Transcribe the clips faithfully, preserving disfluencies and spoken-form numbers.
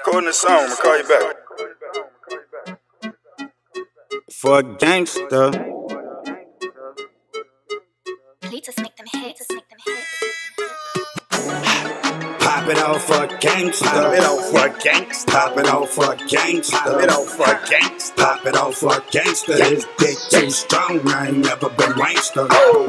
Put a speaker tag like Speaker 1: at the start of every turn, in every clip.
Speaker 1: Recording the song, I'ma call you back.
Speaker 2: For a gangster.
Speaker 3: Please just make them hits, just make them hits.
Speaker 2: Pop it off for a gangster.
Speaker 1: Pop it off for a gangster.
Speaker 2: Pop it off for a gangster.
Speaker 1: Pop it off for a gangster.
Speaker 2: Pop it off for a gangster. His dick too strong, I ain't never been wankster.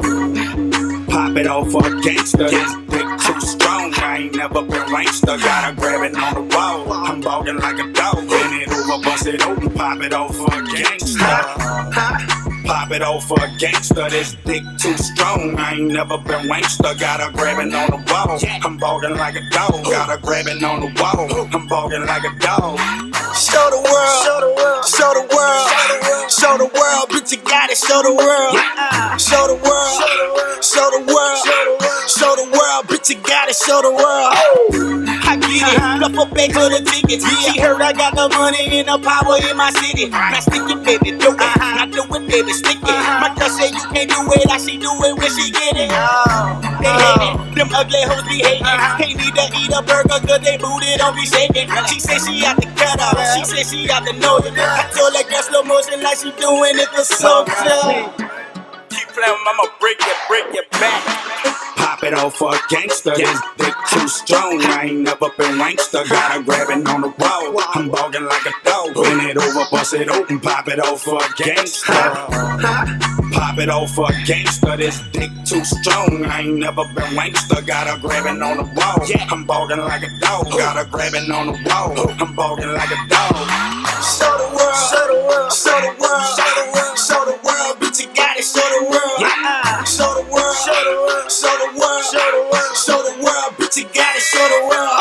Speaker 2: Pop it off for a gangster. His dick too strong, I ain't never been wankster. Gotta grab it on the wall. I'm balking like a dog. Bend it over, bust it open. Pop it off for a gangster. Pop it off for a gangster, this dick too strong. I ain't never been wankster. Gotta grab it on the wall. I'm balking like a dog. Gotta grab it on the wall. I'm balking like a dog.
Speaker 4: Show the world, show the world, show the world, show the world, bitch, you got it, show the world, show the world, show the world, show the world, bitch, you got it, show the world. I get it, up a bank for the tickets. She heard I got the money and the power in my city. Now stick it, baby, do it. Now do it, baby, stick it. My girl say you can't do it, I she do it when she get it. They hate it, them ugly hoes be hating. Can't need to eat a burger cause they booty don't be shaking. She say she out the cut up, she say she out the nose. I told that girl slow motion like she doing it for soldier.
Speaker 1: Keep playing, I'ma break it, break it back.
Speaker 2: Pop it off for a gangster, his dick too strong. I ain't never been wankster. Gotta grab it on the wall. I'm balking like a dog. Bend it over, bust it open. Pop it off for a gangster. Pop it off for a gangster, this dick too strong. I ain't never been wankster. Gotta grab it on the wall. I'm balking like a dog. Gotta grab it on the wall. I'm balking like a dog.
Speaker 4: Show the world, show the world, show the world, show the world, show the world, bitch, you got it, show the world, show the world, show the world, show the world, show the world, show the world, bitch, you got it, show the world.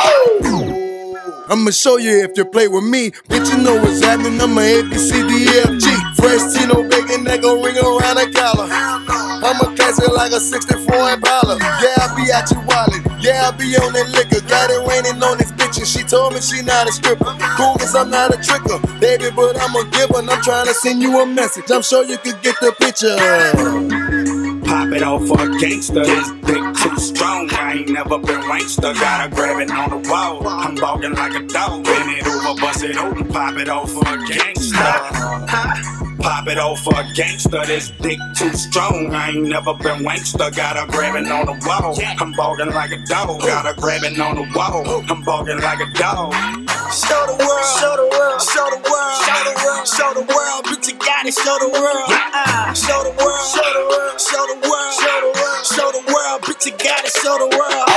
Speaker 5: I'ma show you if you play with me. Bitch, you know what's happening. I'm a A, B, C, D, E, F, G. Fresh Tino bacon that gon' ring around the collar. I'ma catch it like a sixty-four Impala. Yeah, I be at your wallet. Yeah, I be on that liquor. Got it raining on this bitch and she told me she not a stripper. Cool cause I'm not a tricker, baby, but I'm a giver. And I'm trying to send you a message. I'm sure you could get the picture.
Speaker 2: Pop it off for a gangster, his dick too strong. I ain't never been wankster. Gotta grab it on the wall. I'm balking like a dog. Bend it over, bust it open. Pop it off for a gangster. Pop it off for a gangster, this dick too strong. I ain't never been wankster. Gotta grab it on the wall. I'm balking like a dog. Gotta grab it on the wall. I'm balking like a dog.
Speaker 4: Show the world, show the world, show the world, show the world, show the world, bitch, you got it, show the world, show the world, show the world, show the world, show the world, show the world, bitch, you got it, show the world.